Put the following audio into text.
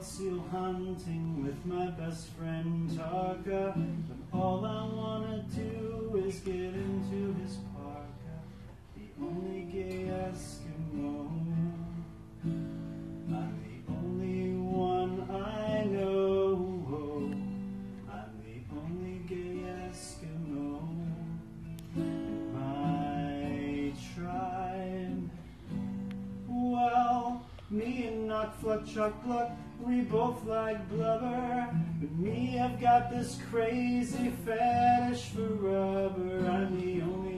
out seal hunting with my best friend Tarka, but all I wanna do is get into his parka. The only gay Eskimo. I'm the only one I know. I'm the only gay Eskimo. My tribe. Well, me and Knock Fluck Chuck Gluck, we both like blubber. But me, I've got this crazy fetish for rubber. I'm the only